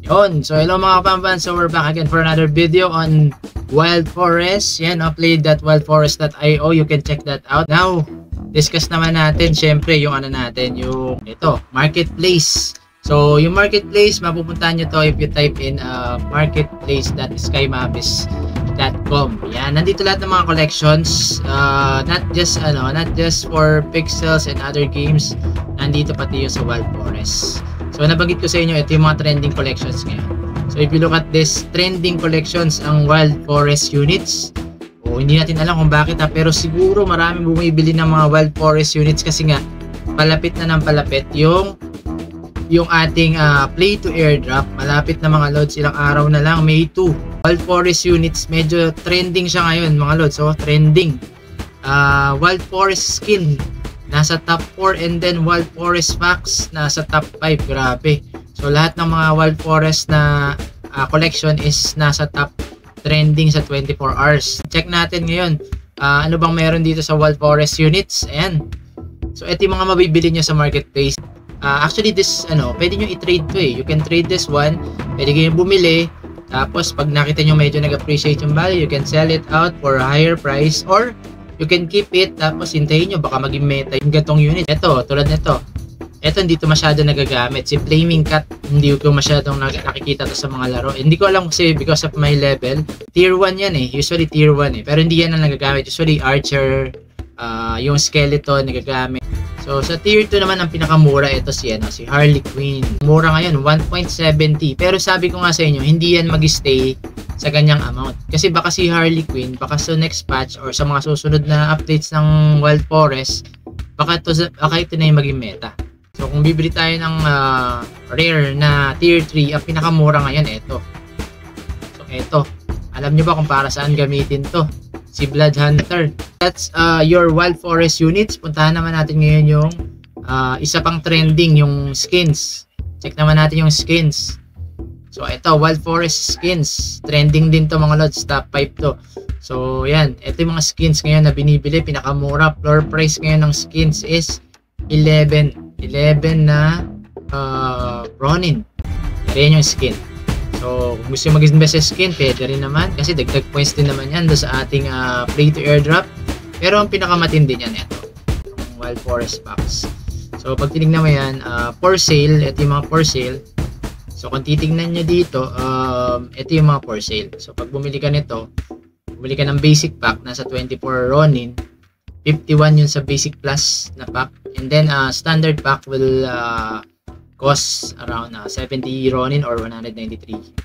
Yun. So, hello mga kapampan. So, we're back again for another video on Wild Forest. Yan, played.wildforest.io. You can check that out. Now, discuss naman natin, syempre, yung ano natin, yung ito, marketplace. So, yung marketplace, mapupuntahan nyo to if you type in marketplace.skymapis.com. Yan, nandito lahat ng mga collections, not just for Pixels and other games, nandito pati yung sa Wild Forest. So, nabanggit ko sa inyo, ito yung mga trending collections ngayon. So, if you look at this trending collections, ang Wild Forest units, hindi natin alam kung bakit pero siguro maraming bumibili ng mga Wild Forest units kasi nga, palapit na ng palapit yung ating play to airdrop. Malapit na mga lods, ilang araw na lang, May 2. Wild Forest units, medyo trending siya ngayon mga lods. So, trending. Wild Forest skin, nasa top 4, and then Wild Forest packs nasa top 5. Grabe. So lahat ng mga Wild Forest na collection is nasa top trending sa 24 hours. Check natin ngayon ano bang meron dito sa Wild Forest units. Ayan. So ito yung mga mabibili nyo sa marketplace. Actually this pwede nyo i-trade to You can trade this one. Pwede kayo bumili. Tapos pag nakita nyo medyo nag-appreciate yung value, you can sell it out for a higher price, or you can keep it, tapos hintayin nyo, baka maging meta yung gatong unit. Ito, tulad nito. Ito, hindi to masyado nagagamit. Si Flaming Cat, hindi ko masyadong nakikita to sa mga laro. Hindi ko alam kasi because of my level. Tier 1 yan Usually tier 1 Pero hindi yan ang nagagamit. Usually Archer, yung Skeleton nagagamit. So, sa tier 2 naman, ang pinakamura, ito si Harley Quinn. Mura ngayon, 1.70. Pero sabi ko nga sa inyo, hindi yan mag-stay sa ganyang amount. Kasi baka si Harley Quinn, baka sa next patch or sa mga susunod na updates ng Wild Forest, baka ito na yung maging meta. So kung bibili tayo ng rare na tier 3, ang pinakamura ngayon ito. So ito, alam nyo ba kung para saan gamitin to? Si Blood Hunter. That's your Wild Forest units. Puntahan naman natin ngayon yung isa pang trending, yung skins. Check naman natin yung skins. So, ito, Wild Forest skins. Trending din to mga lods. Top 5 to. So, yan. Ito yung mga skins ngayon na binibili. Pinakamura. Floor price ngayon ng skins is 11. 11 na Ronin. Yan yung skin. So, kung gusto yung mag-invest sa skin, pwede rin naman. Kasi dagdag points din naman yan do sa ating play to airdrop. Pero ang pinakamatindi niyan, ito. Yung Wild Forest packs. So, pag tinignan mo yan, for sale. Ito yung mga for sale. So kung titingnan nyo dito, ito yung mga for sale. So pag bumili ka nito, bumili ka ng basic pack, nasa 24 Ronin, 51 yun sa basic plus na pack, and then standard pack will cost around 70 Ronin or $193.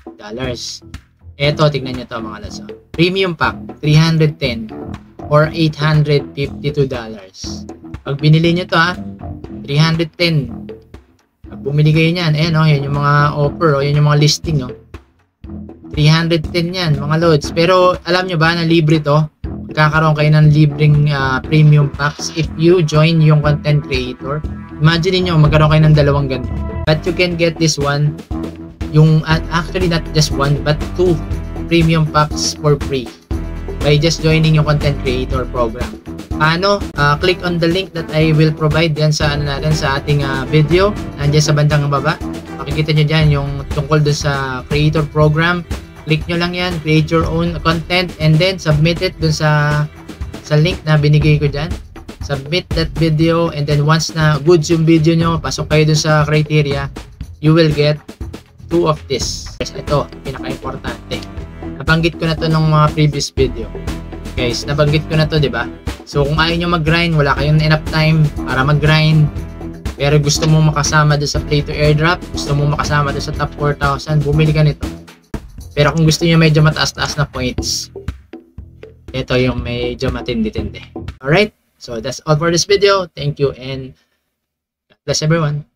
Ito, tignan nyo to mga lads. Premium pack, 310 or $852. Pag binili nyo to 310. Pag bumili kayo niyan, yan yung mga offer, yan yung mga listing, 310 yan, mga loads. Pero alam nyo ba na libre to? Magkakaroon kayo ng libreng premium packs if you join yung content creator. Imagine niyo magkaroon kayo ng dalawang ganito. But you can get this one, yung actually not just one, but 2 premium packs for free by just joining yung content creator program. Paano? Click on the link that I will provide yan sa sa ating video. Nandiyan sa bandang baba. Makikita nyo dyan yung tungkol dun sa creator program. Click nyo lang yan. Create your own content and then submit it dun sa link na binigay ko dyan. Submit that video and then once na goods yung video nyo, pasok kayo dun sa criteria, you will get 2 of this. Ito, pinaka-importante. Nabanggit ko na to nung mga previous video. Guys, nabanggit ko na to, di ba? So kung ayaw nyo mag-grind, wala kayong enough time para mag-grind, pero gusto mo makasama doon sa play to airdrop, gusto mo makasama doon sa top 4,000, bumili ka nito. Pero kung gusto nyo medyo mataas-taas na points, ito yung medyo matindi-tindi. Alright, so that's all for this video. Thank you and God bless everyone.